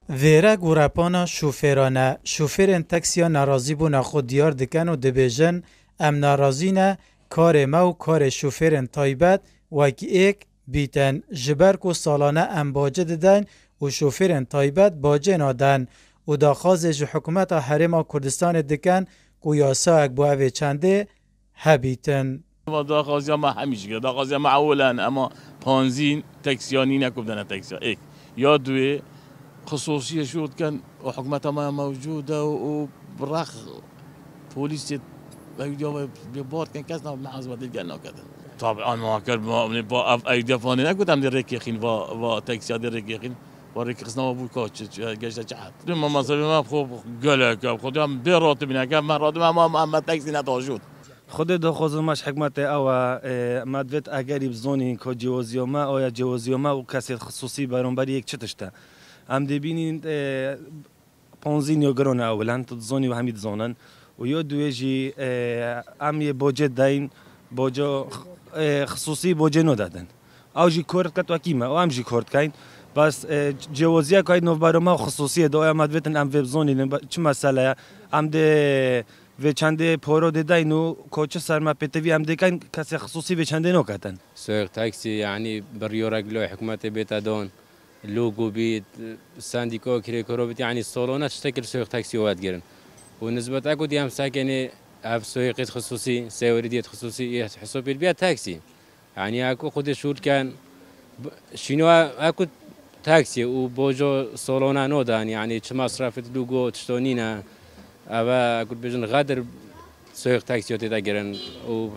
ویره گورپانا شوفرانه شوفرین تکسیا ناراضی بونا خود دیار دکن و دبیجن ام ناراضی نه کار ما و کار شوفرین تایبت وکی ایک بیتن جبرک و سالانه ام باجه ددن و شوفرین تایبت باجه نادن و داخوازش حکومت حرم کردستان دکن و یاسا اک بوه چنده هبیتن. داخوازی ما همیشه که داخوازی ما اولا اما پانزین تکسیانی نکردن تکسیا ایک یا دوی خصوصية شو كان وحكومتها ما موجودة وبراخ بوليس بيبورد كان كذا مع حزب الجنة وكذا طبعا ما كان ايديا فاني نقول عم دريك يخين و تاكسي دريك يخين وريك خصنا ابو كوتش جاش جحد لما ما صار ما خو قالك خد عم بيروت من كان مرات ما تاكسي نتوجود خود داخوازمش حکمت او مدوت اگری بزونی که جوازیوما آیا جوازیوما و کسی خصوصی برانبری یک چتشته هم دبینین پانزین یا گران اولن تزونی و همید زانن و یا دویجی هم یه باجه داین باجه خصوصی باجه ندادن او جی کورد کت وکیمه او هم جی کورد کین بس جوازیه که نو برام خصوصی دو مدوتن هم وب زونی چه مسئله هم ده و چنده پارو داین و کوچه سرما پتوی هم دکن کسی خصوصی به چنده نکاتن سوق تاکسی یعنی بریورگلو حکومت بیتادون لوگو بيت سانديكو كريكورو بيت يعني الصالونات تشتكل سوق تاكسي واد جرن ونسبة أكو ديام ساكنة أب سوق خصوصي سوردية خصوصي حسب البيت تاكسي يعني أكو خد شول كان شنو أكو تاكسي وبوجو صالونا نودان يعني شو مصرف اللوجو تشتونينا أبا أكو بيجن غادر سوق تاكسي تتاجرن و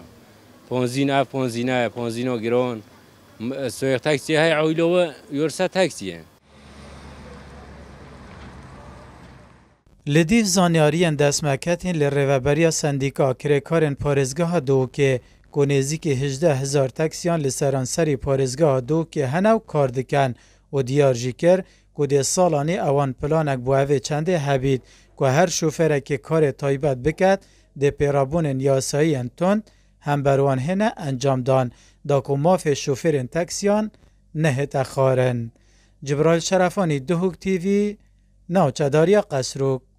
بونزينو جرون سوق تاکسی های عویلو یورسا تاکسیه. لدیف زانیاری دستمکتین لرهبری سندیکا کرکارن پارزگاه دو که گونیزی که 18,000 تاکسیان لسرانسری پارزگاه دو که هنو کار دکن و دیار جیکر گودی سالانی اوان پلانک بوهوه چنده هبید که هر شوفره که کار تایبت بکد ده پیرابون یاسایی انتون هم بروان هنه انجام دان داکو ماف شوفرین تاکسیان نه تخارن. جبرائیل شرفانی دهوک تیوی ناوچه‌داری قصروک.